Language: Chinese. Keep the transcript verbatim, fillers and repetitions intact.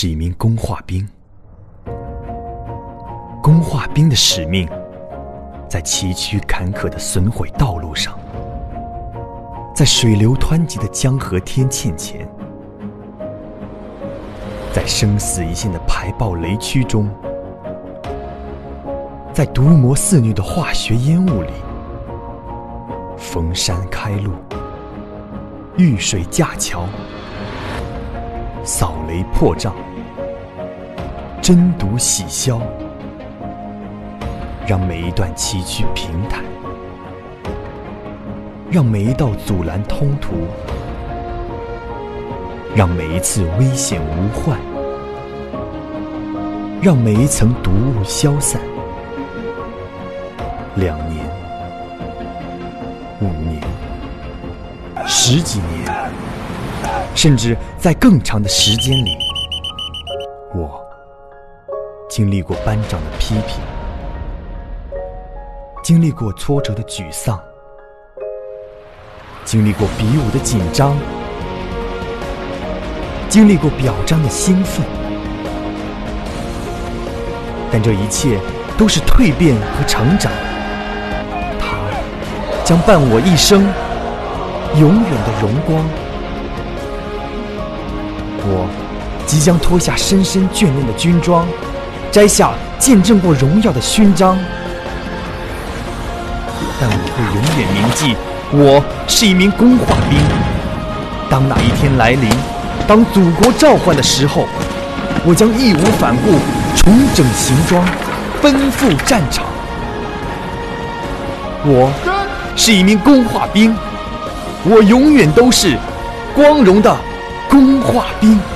是一名工化兵。工化兵的使命，在崎岖坎坷的损毁道路上，在水流湍急的江河天堑前，在生死一线的排爆雷区中，在毒魔肆虐的化学烟雾里，逢山开路，遇水架桥，扫雷破障，真毒洗消，让每一段崎岖平坦，让每一道阻拦通途，让每一次危险无患，让每一层毒雾消散。两年、五年、十几年，甚至在更长的时间里，我经历过班长的批评，经历过挫折的沮丧，经历过比武的紧张，经历过表彰的兴奋，但这一切都是蜕变和成长，它将伴我一生永远的荣光。我即将脱下深深眷恋的军装，摘下见证过荣耀的勋章，但我会永远铭记，我是一名工化兵。当那一天来临，当祖国召唤的时候，我将义无反顾，重整行装，奔赴战场。我是一名工化兵，我永远都是光荣的工化兵。